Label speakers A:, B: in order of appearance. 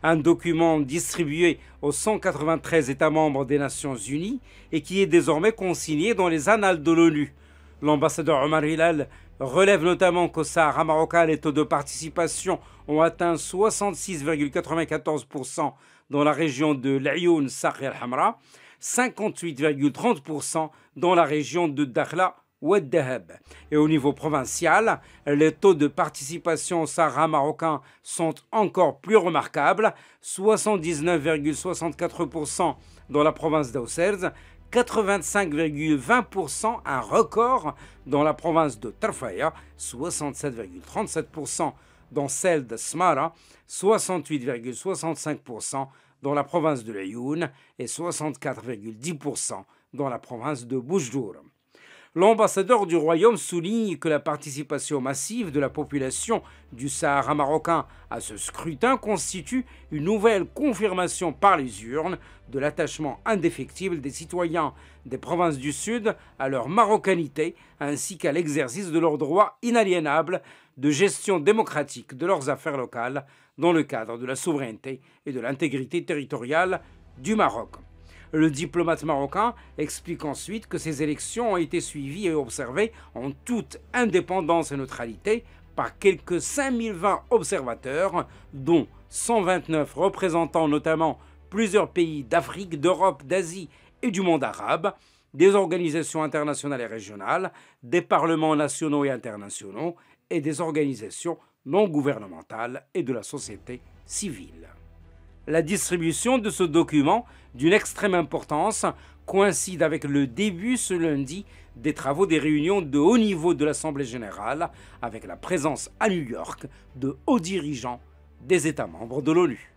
A: un document distribué aux 193 États membres des Nations Unies et qui est désormais consigné dans les annales de l'ONU. L'ambassadeur Omar Hilal relève notamment qu'au Sahara marocain, les taux de participation ont atteint 66,94% dans la région de l'Ayoun, Sakh et Al-Hamra, 58,30% dans la région de Dakhla ou Ad-Dahab. Et au niveau provincial, les taux de participation au Sahara marocain sont encore plus remarquables, 79,64% dans la province d'Ausserz, 85,20%, un record dans la province de Tarfaya, 67,37% dans celle de Smara, 68,65% dans la province de l'Ayoun et 64,10% dans la province de Boujdour. L'ambassadeur du royaume souligne que la participation massive de la population du Sahara marocain à ce scrutin constitue une nouvelle confirmation par les urnes de l'attachement indéfectible des citoyens des provinces du Sud à leur marocanité ainsi qu'à l'exercice de leur droit inaliénable de gestion démocratique de leurs affaires locales dans le cadre de la souveraineté et de l'intégrité territoriale du Maroc. Le diplomate marocain explique ensuite que ces élections ont été suivies et observées en toute indépendance et neutralité par quelques 5020 observateurs, dont 129 représentant notamment plusieurs pays d'Afrique, d'Europe, d'Asie et du monde arabe, des organisations internationales et régionales, des parlements nationaux et internationaux et des organisations non gouvernementales et de la société civile. La distribution de ce document, d'une extrême importance, coïncide avec le début ce lundi des travaux des réunions de haut niveau de l'Assemblée générale, avec la présence à New York de hauts dirigeants des États membres de l'ONU.